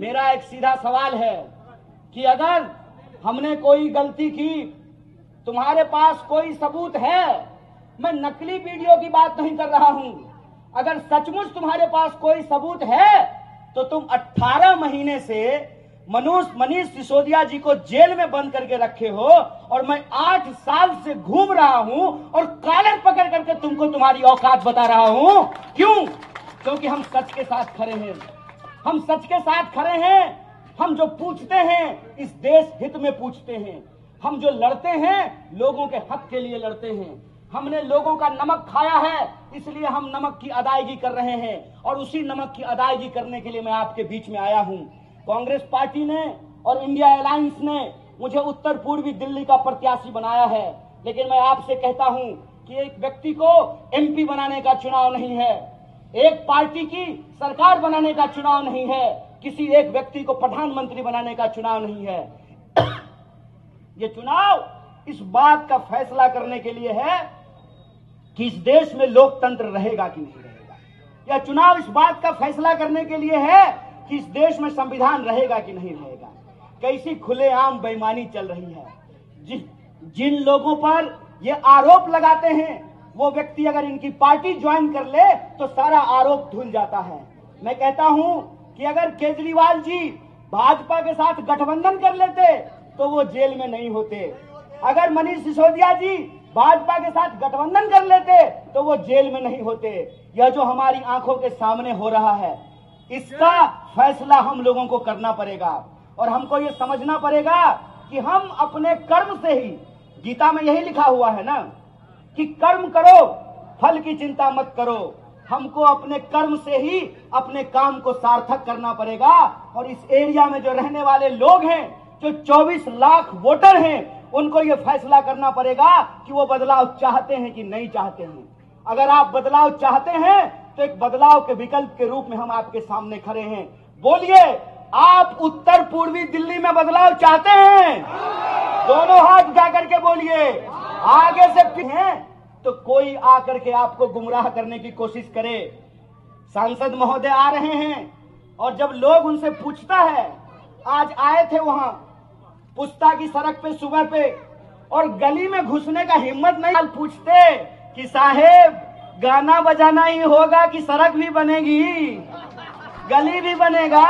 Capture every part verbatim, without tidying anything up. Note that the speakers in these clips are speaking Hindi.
मेरा एक सीधा सवाल है कि अगर हमने कोई गलती की, तुम्हारे पास कोई सबूत है, मैं नकली वीडियो की बात नहीं कर रहा हूं, अगर सचमुच तुम्हारे पास कोई सबूत है तो तुम अठारह महीने से मनुष मनीष सिसोदिया जी को जेल में बंद करके रखे हो और मैं आठ साल से घूम रहा हूं और कॉलर पकड़ करके तुमको तुम्हारी औकात बता रहा हूं। क्यों? क्योंकि हम सच के साथ खड़े हैं, हम सच के साथ खड़े हैं। हम जो पूछते हैं इस देश हित में पूछते हैं, हम जो लड़ते हैं लोगों के हक के लिए लड़ते हैं। हमने लोगों का नमक खाया है, इसलिए हम नमक की अदायगी कर रहे हैं और उसी नमक की अदायगी करने के लिए मैं आपके बीच में आया हूं। कांग्रेस पार्टी ने और इंडिया अलायंस ने मुझे उत्तर पूर्वी दिल्ली का प्रत्याशी बनाया है, लेकिन मैं आपसे कहता हूं कि एक व्यक्ति को एमपी बनाने का चुनाव नहीं है, एक पार्टी की सरकार बनाने का चुनाव नहीं है, किसी एक व्यक्ति को प्रधानमंत्री बनाने का चुनाव नहीं है। ये चुनाव इस बात का फैसला करने के लिए है कि इस देश में लोकतंत्र रहेगा कि नहीं रहेगा। यह चुनाव इस बात का फैसला करने के लिए है कि इस देश में संविधान रहेगा कि नहीं रहेगा। कैसी खुलेआम बेईमानी चल रही है। जिन जिन लोगों पर ये आरोप लगाते हैं वो व्यक्ति अगर इनकी पार्टी ज्वाइन कर ले तो सारा आरोप धुल जाता है। मैं कहता हूं कि अगर केजरीवाल जी भाजपा के साथ गठबंधन कर लेते तो वो जेल में नहीं होते, अगर मनीष सिसोदिया जी भाजपा के साथ गठबंधन कर लेते तो वो जेल में नहीं होते। यह जो हमारी आंखों के सामने हो रहा है इसका फैसला हम लोगों को करना पड़ेगा और हमको ये समझना पड़ेगा कि हम अपने कर्म से ही, गीता में यही लिखा हुआ है ना कि कर्म करो फल की चिंता मत करो, हमको अपने कर्म से ही अपने काम को सार्थक करना पड़ेगा। और इस एरिया में जो रहने वाले लोग हैं, जो चौबीस लाख वोटर हैं, उनको ये फैसला करना पड़ेगा कि वो बदलाव चाहते हैं कि नहीं चाहते हैं। अगर आप बदलाव चाहते हैं तो एक बदलाव के विकल्प के रूप में हम आपके सामने खड़े हैं। बोलिए, आप उत्तर पूर्वी दिल्ली में बदलाव चाहते हैं? दोनों हाथ उठा करके बोलिए। आगे से हैं तो कोई आकर के आपको गुमराह करने की कोशिश करे। सांसद महोदय आ रहे हैं और जब लोग उनसे पूछता है, आज आए थे वहां पुस्ता की सड़क पे सुबह पे और गली में घुसने का हिम्मत नहीं, पूछते कि साहेब गाना बजाना ही होगा कि सड़क भी बनेगी, गली भी बनेगा?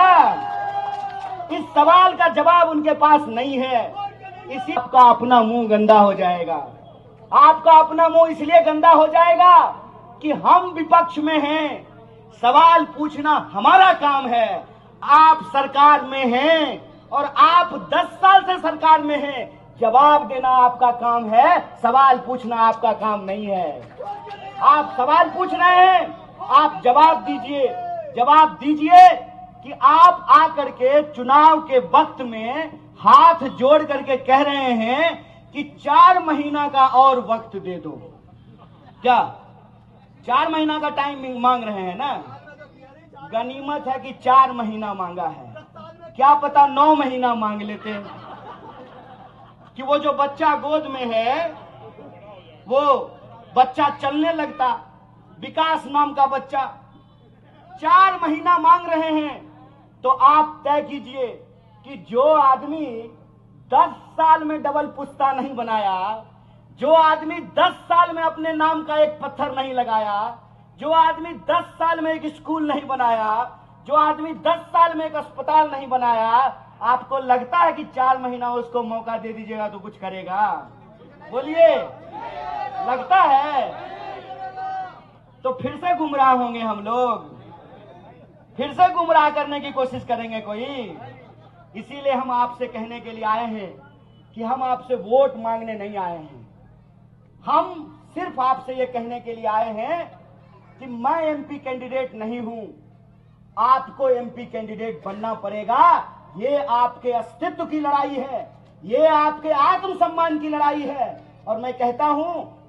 इस सवाल का जवाब उनके पास नहीं है। इसी आपका अपना मुंह गंदा हो जाएगा। आपका अपना मुंह इसलिए गंदा हो जाएगा कि हम विपक्ष में हैं, सवाल पूछना हमारा काम है। आप सरकार में हैं और आप दस साल से सरकार में हैं, जवाब देना आपका काम है, सवाल पूछना आपका काम नहीं है। आप सवाल पूछ रहे हैं, आप जवाब दीजिए। जवाब दीजिए कि आप आकर के चुनाव के वक्त में हाथ जोड़ करके कह रहे हैं कि चार महीना का और वक्त दे दो। क्या चार महीना का टाइम मांग रहे हैं ना? गनीमत है कि चार महीना मांगा है, क्या पता नौ महीना मांग लेते कि वो जो बच्चा गोद में है वो बच्चा चलने लगता, विकास नाम का बच्चा। चार महीना मांग रहे हैं तो आप तय कीजिए कि जो आदमी दस साल में डबल पुश्ता नहीं बनाया, जो आदमी दस साल में अपने नाम का एक पत्थर नहीं लगाया, जो आदमी दस साल में एक स्कूल नहीं बनाया, जो आदमी दस साल में एक अस्पताल नहीं बनाया, आपको लगता है कि चार महीना उसको मौका दे दीजिएगा तो कुछ करेगा? बोलिए, लगता है? तो फिर से गुमराह होंगे हम लोग, फिर से गुमराह करने की कोशिश करेंगे कोई। इसीलिए हम आपसे कहने के लिए आए हैं कि हम आपसे वोट मांगने नहीं आए हैं, हम सिर्फ आपसे ये कहने के लिए आए हैं कि मैं एमपी कैंडिडेट नहीं हूं, आपको एमपी कैंडिडेट बनना पड़ेगा। ये आपके अस्तित्व की लड़ाई है, ये आपके आत्मसम्मान की लड़ाई है। और मैं कहता हूं